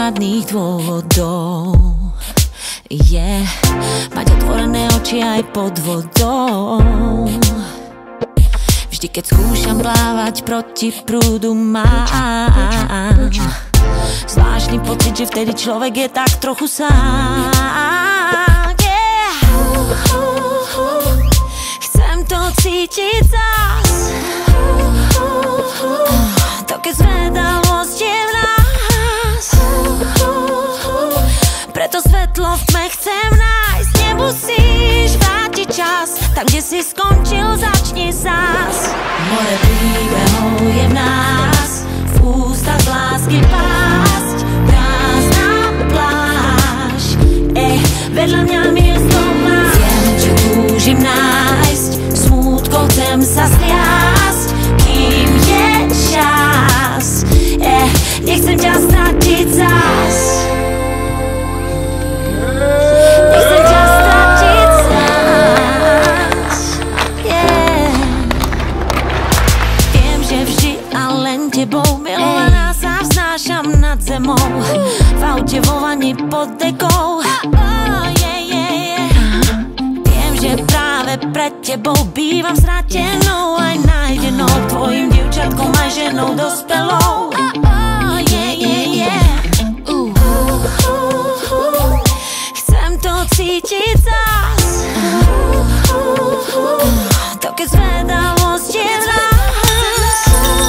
žiadnych dôvodov. Mať otvorené oči aj pod vodou. Vždy keď skúšam plávať proti prúdu mám zvláštny pocit, že vtedy človek je tak trochu sám. Chcem to cítiť zas. To keď zvedavosť je v nás. Preto svetlo v tme chcem nájsť. Nemusíš vrátiť čas. Tam, kde si skončil, začni zás. More príbehov je v nás. V ústach z lásky pásť. Prázdna pláž. Vedľa mňa miesto má. Viem, čo túžim nájsť. Smútkou chcem sa striasť. Kým je čas. Nechcem ťa stratiť zás. Nechcem ťa stratiť zás. Viem, že vždy a len tebou milovaná sa vznášam nad zemou. V aute vo vani pod dekou. Viem, že práve pred tebou bývam stratenou aj nájdenou. Tvojim dievčatkom aj ženou dospelou. Chcem to cítiť zás. To keď zvedavosť je v nás.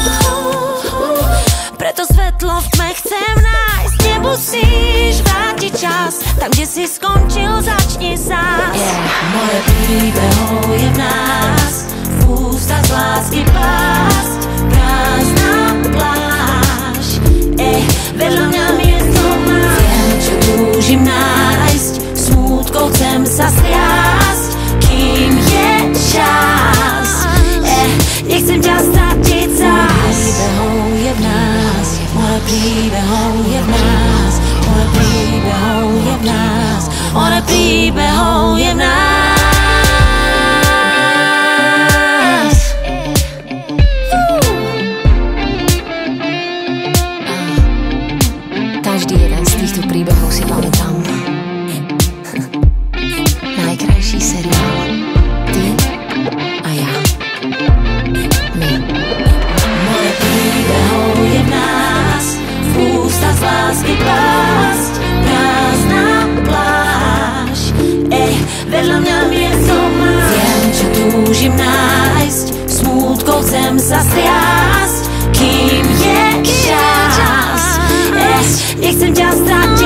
Preto svetlo v tme chcem nájsť. Nemusíš vrátiť čas. Tam, kde si skončil, začni zás. More príbehov je v nás. V ústach z lásky pásť. Prázdna pláž. Vedľa mňa miesto má. Viem, čo túžim nájsť. Smútkou chcem sa striasť. Kým je čas. Nechcem ťa stratiť zás. Príbehov je v nás. More príbehov je v nás. More príbehov je v nás. More príbehov je v nás. Každý jeden z týchto príbehov si pamätám. Najkrajší seriál. Ty a ja. My. More príbehov je v nás. V ústach z lásky pásť. Prázdna pláž. Vedľa mňa miesto má. Viem, čo túžim nájsť. Smútkou chcem sa striasť. Kým je čas. Nechcem ťa stratiť.